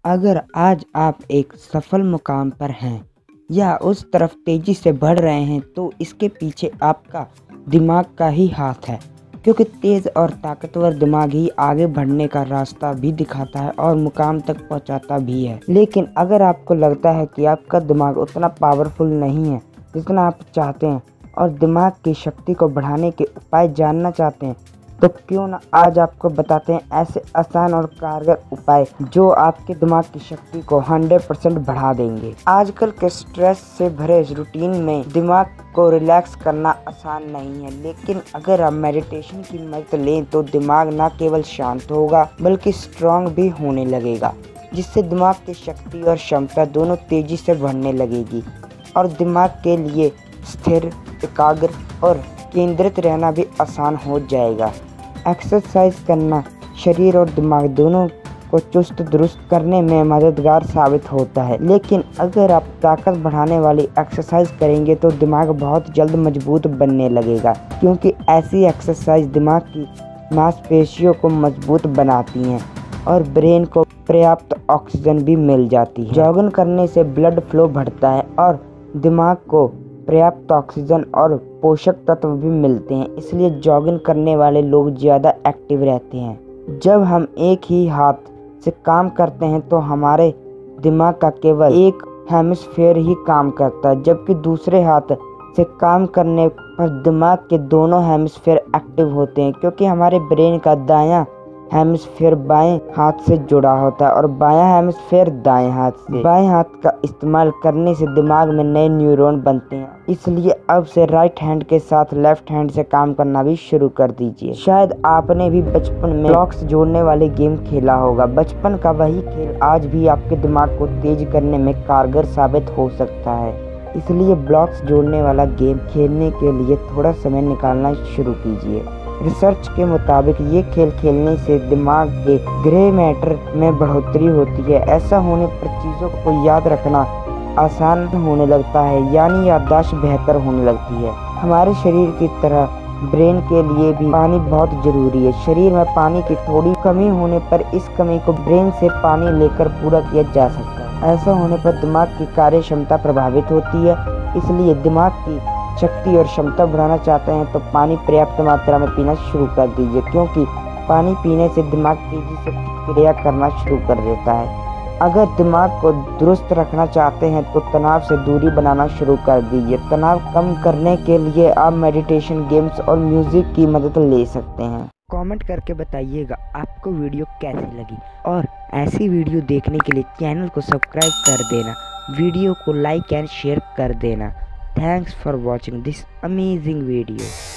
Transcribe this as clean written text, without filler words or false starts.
अगर आज आप एक सफल मुकाम पर हैं या उस तरफ तेजी से बढ़ रहे हैं तो इसके पीछे आपका दिमाग का ही हाथ है, क्योंकि तेज़ और ताकतवर दिमाग ही आगे बढ़ने का रास्ता भी दिखाता है और मुकाम तक पहुंचाता भी है। लेकिन अगर आपको लगता है कि आपका दिमाग उतना पावरफुल नहीं है जितना आप चाहते हैं और दिमाग की शक्ति को बढ़ाने के उपाय जानना चाहते हैं, तो क्यों ना आज आपको बताते हैं ऐसे आसान और कारगर उपाय जो आपके दिमाग की शक्ति को 100% बढ़ा देंगे। आजकल के स्ट्रेस से भरे रूटीन में दिमाग को रिलैक्स करना आसान नहीं है, लेकिन अगर आप मेडिटेशन की मदद लें तो दिमाग न केवल शांत होगा बल्कि स्ट्रांग भी होने लगेगा, जिससे दिमाग की शक्ति और क्षमता दोनों तेजी से बढ़ने लगेगी और दिमाग के लिए स्थिर, एकाग्र और केंद्रित रहना भी आसान हो जाएगा। एक्सरसाइज करना शरीर और दिमाग दोनों को चुस्त दुरुस्त करने में मददगार साबित होता है, लेकिन अगर आप ताकत बढ़ाने वाली एक्सरसाइज करेंगे तो दिमाग बहुत जल्द मजबूत बनने लगेगा, क्योंकि ऐसी एक्सरसाइज दिमाग की मांसपेशियों को मजबूत बनाती हैं और ब्रेन को पर्याप्त ऑक्सीजन भी मिल जाती है। जॉगिंग करने से ब्लड फ्लो बढ़ता है और दिमाग को पर्याप्त ऑक्सीजन और पोषक तत्व भी मिलते हैं, इसलिए जॉगिंग करने वाले लोग ज़्यादा एक्टिव रहते हैं। जब हम एक ही हाथ से काम करते हैं तो हमारे दिमाग का केवल एक हेमिस्फेयर ही काम करता है, जबकि दूसरे हाथ से काम करने पर दिमाग के दोनों हेमिस्फेयर एक्टिव होते हैं, क्योंकि हमारे ब्रेन का दायां हेमिस्फेयर बाएं हाथ से जुड़ा होता है और बायां हेमिस्फेयर दाएं हाथ से। बाएं हाथ का इस्तेमाल करने से दिमाग में नए न्यूरॉन बनते हैं, इसलिए अब से राइट हैंड के साथ लेफ्ट हैंड से काम करना भी शुरू कर दीजिए। शायद आपने भी बचपन में ब्लॉक्स जोड़ने वाले गेम खेला होगा। बचपन का वही खेल आज भी आपके दिमाग को तेज करने में कारगर साबित हो सकता है, इसलिए ब्लॉक्स जोड़ने वाला गेम खेलने के लिए थोड़ा समय निकालना शुरू कीजिए। रिसर्च के मुताबिक ये खेल खेलने से दिमाग के ग्रे मैटर में बढ़ोतरी होती है। ऐसा होने पर चीज़ों को याद रखना आसान होने लगता है, यानी याददाश्त बेहतर होने लगती है। हमारे शरीर की तरह ब्रेन के लिए भी पानी बहुत ज़रूरी है। शरीर में पानी की थोड़ी कमी होने पर इस कमी को ब्रेन से पानी लेकर पूरा किया जा सकता है। ऐसा होने पर दिमाग की कार्य क्षमता प्रभावित होती है, इसलिए दिमाग की शक्ति और क्षमता बढ़ाना चाहते हैं तो पानी पर्याप्त मात्रा में पीना शुरू कर दीजिए, क्योंकि पानी पीने से दिमाग तेजी से प्रतिक्रिया करना शुरू कर देता है। अगर दिमाग को दुरुस्त रखना चाहते हैं तो तनाव से दूरी बनाना शुरू कर दीजिए। तनाव कम करने के लिए आप मेडिटेशन, गेम्स और म्यूजिक की मदद ले सकते हैं। कमेंट करके बताइएगा आपको वीडियो कैसी लगी, और ऐसी वीडियो देखने के लिए चैनल को सब्सक्राइब कर देना, वीडियो को लाइक एंड शेयर कर देना। Thanks for watching this amazing video.